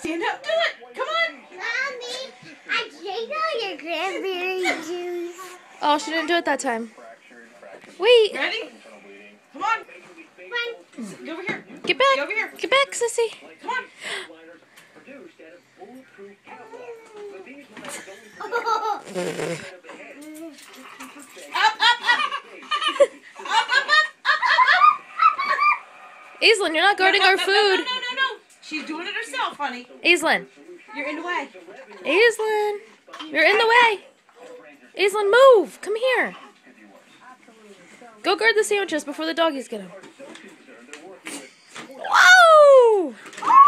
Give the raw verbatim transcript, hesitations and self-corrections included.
Stand up, do it. Come on. Mommy, I drank all your cranberry juice. Oh, she didn't do it that time. Wait. Ready? Come on. Come on. Go over here. Get back. Get over here. Get back, sissy. Come on. Up, up, up. Up, up, up, up, up, up. Aislinn, you're not guarding no, no, our no, food. No, no, no, no, no. She's doing it herself, honey. Aislinn. You're in the way. Aislinn. You're in the way. Aislinn, move. Come here. Go guard the sandwiches before the doggies get them. Whoa!